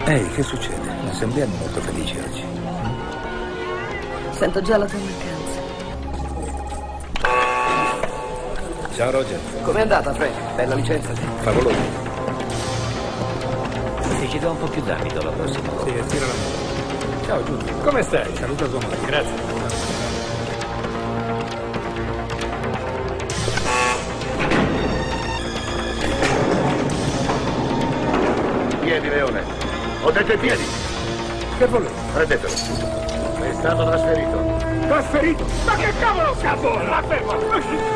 Ehi, che succede? Non sembriamo molto felici oggi. Sento già la tua mancanza. Ciao Roger. Com'è andata, Frank? Bella licenza? Favoloso. Sì, ci do un po' più d'amido la prossima volta. Sì, estira la mano. Ciao Giulio. Come stai? Saluta tua madre. Grazie. Piedi, Leone. Ho detto i piedi. Che volevi? Prendetelo. È stato trasferito. Trasferito? Ma che cavolo scappo? La ferma!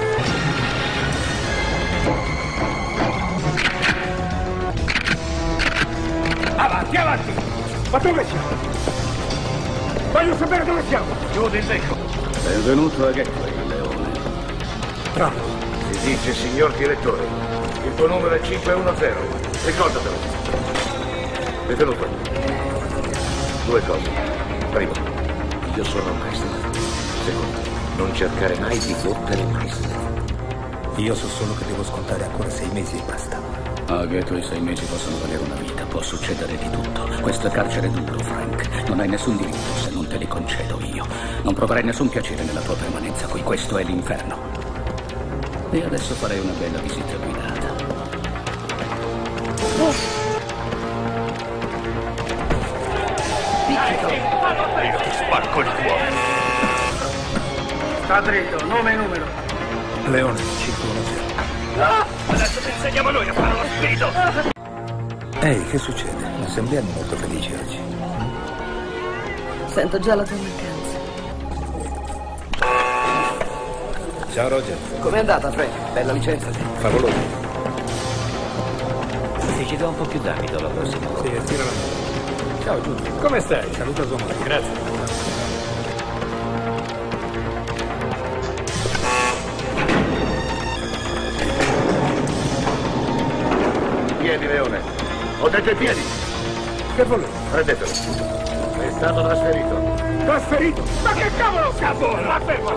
Avanti, avanti! Ma dove siamo? Voglio sapere dove siamo! Giù di becco. Benvenuto a Gateway, Leone. Bravo. Si dice signor direttore. Il tuo numero è 510. Ricordatelo. Detenuto. Due cose. Primo, io sono Meissner. Secondo, non cercare mai di fottere Meissner. Io so solo che devo scontare ancora 6 mesi e basta. A Gateway 6 mesi possono valere una vita, può succedere di tutto. Questo è carcere duro, Frank. Non hai nessun diritto se non te li concedo io. Non proverai nessun piacere nella tua permanenza qui, questo è l'inferno. E adesso farei una bella visita guidata. Io ti spacco il cuore. Sta dritto, nome e numero. Leone, 510. Adesso ti insegniamo noi a fare lo spirito. Ehi, che succede? Non sembriamo molto felici oggi. Sento già la tua mancanza. Ciao Roger. Com'è andata, Frank? Bella licenza? Favoloso. Sì, ci do un po' più d'amido la prossima volta. Sì, estira la mano. Ciao Giulio. Come stai? Saluta tua madre. Grazie. Piedi, Leone. Ho detto i piedi. Che volevi? Prendetelo. È stato trasferito. Trasferito? Ma che cavolo scappo? La ferma!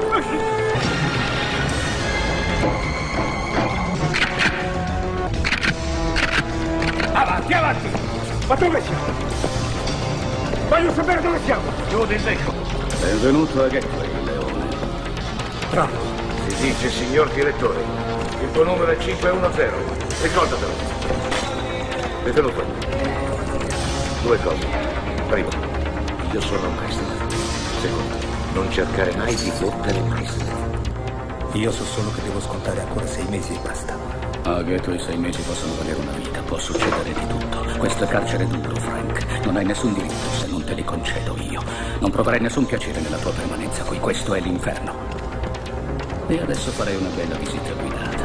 Avanti, avanti! Ma dove siamo? Voglio sapere dove siamo! Giù di becco. Benvenuto a Gateway, Leone. Bravo. Si dice signor direttore. Il tuo numero è 510. Ricordatelo. Detenuto. Due cose. Primo, io sono Meissner. Secondo, non cercare mai di fottere Meissner. Io so solo che devo scontare ancora 6 mesi e basta. A Gateway 6 mesi possono valere una vita, può succedere di tutto. Questo è carcere duro, Frank. Non hai nessun diritto se non te li concedo io. Non proverai nessun piacere nella tua permanenza qui, questo è l'inferno. E adesso farei una bella visita guidata.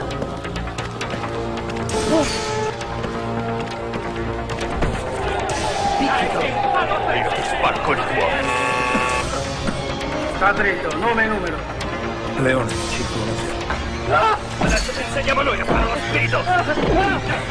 Io ti spacco il cuore. Sta dritto, nome e numero. Leone, 510. Adesso ti insegniamo noi a fare lo spirito.